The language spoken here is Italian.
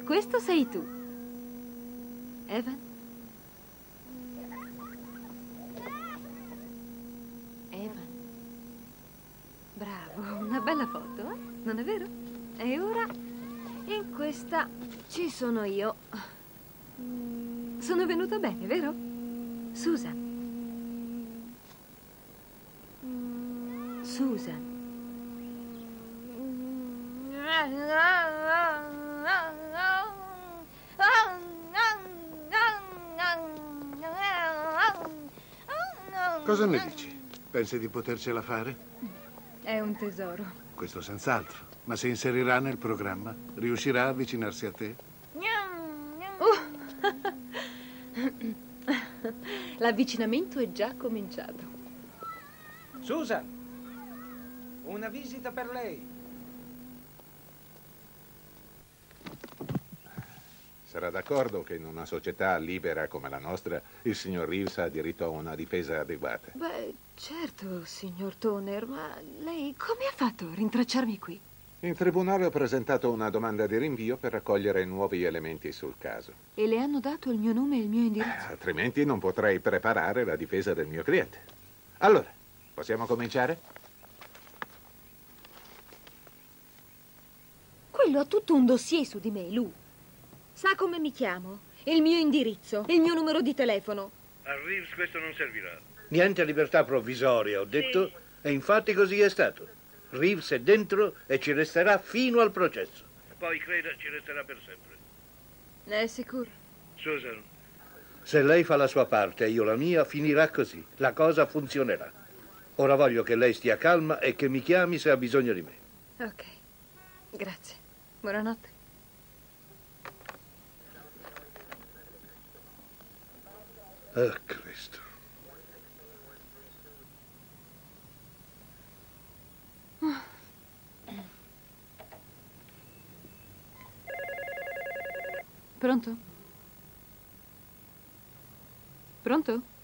Questo sei tu. Evan? Evan. Bravo, una bella foto, eh? Non è vero? E ora, in questa ci sono io. Sono venuta bene, vero? Susan. Susan. Cosa ne dici? Pensi di potercela fare? È un tesoro. Questo senz'altro. Ma si inserirà nel programma? Riuscirà a avvicinarsi a te? L'avvicinamento è già cominciato. Susan, una visita per lei. Sarà d'accordo che in una società libera come la nostra il signor Reeves ha diritto a una difesa adeguata? Beh, certo, signor Toner, ma lei come ha fatto a rintracciarmi qui? In tribunale ho presentato una domanda di rinvio per raccogliere nuovi elementi sul caso. E le hanno dato il mio nome e il mio indirizzo? Altrimenti non potrei preparare la difesa del mio cliente. Allora, possiamo cominciare? Quello ha tutto un dossier su di me, Lou. Sa come mi chiamo, il mio indirizzo, il mio numero di telefono. A Reeves questo non servirà. Niente libertà provvisoria, ho detto, e infatti così è stato. Reeves è dentro e ci resterà fino al processo. Poi creda ci resterà per sempre. Ne è sicuro? Susan, Se lei fa la sua parte e io la mia, finirà così. La cosa funzionerà. Ora voglio che lei stia calma e che mi chiami se ha bisogno di me. Ok, grazie. Buonanotte. Oh, Cristo. Pronto? Pronto?